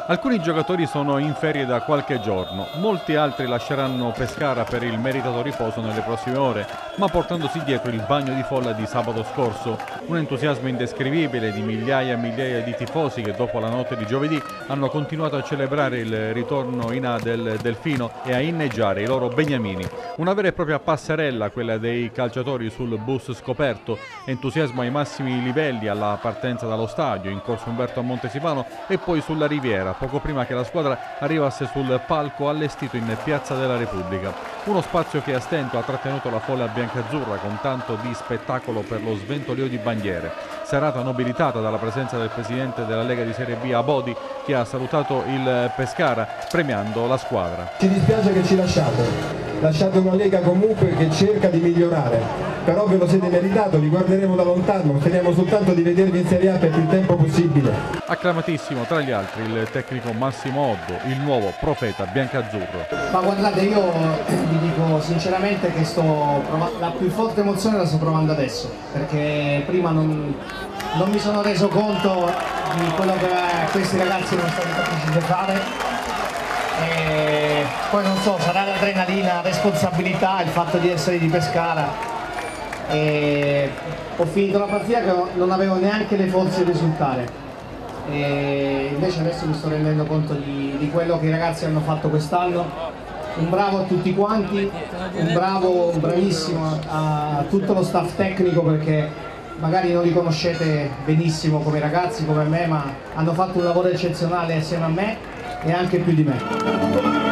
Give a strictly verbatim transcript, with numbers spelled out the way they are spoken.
Alcuni giocatori sono in ferie da qualche giorno, molti altri lasceranno Pescara per il meritato riposo nelle prossime ore, ma portandosi dietro il bagno di folla di sabato scorso. Un entusiasmo indescrivibile di migliaia e migliaia di tifosi che dopo la notte di giovedì hanno continuato a celebrare il ritorno in A del Delfino e a inneggiare i loro beniamini. Una vera e propria passerella quella dei calciatori sul bus scoperto, entusiasmo ai massimi livelli alla partenza dallo stadio in corso Umberto a Montesipano e poi sulla Riviera, poco prima che la squadra arrivasse sul palco allestito in Piazza della Repubblica. Uno spazio che a stento ha trattenuto la folla biancazzurra con tanto di spettacolo per lo sventolio di bandiere. Serata nobilitata dalla presenza del presidente della Lega di Serie B Abodi, che ha salutato il Pescara premiando la squadra. Ci dispiace che ci lasciate. Lasciate una Lega comunque che cerca di migliorare, però ve lo siete meritato, li guarderemo da lontano, speriamo soltanto di vedervi in Serie A per più tempo possibile. Acclamatissimo tra gli altri il tecnico Massimo Oddo, il nuovo profeta biancazzurro. Ma guardate, io vi dico sinceramente che sto la più forte emozione la sto provando adesso, perché prima non, non mi sono reso conto di quello che questi ragazzi non sono capaci di fare. E poi non so, sarà l'adrenalina, la responsabilità, il fatto di essere di Pescara. E ho finito la partita che non avevo neanche le forze di risultare, e invece adesso mi sto rendendo conto di, di quello che i ragazzi hanno fatto quest'anno. Un bravo a tutti quanti, un bravo, un bravissimo a, a tutto lo staff tecnico, perché magari non li conoscete benissimo come ragazzi, come me, ma hanno fatto un lavoro eccezionale assieme a me e anche più di me.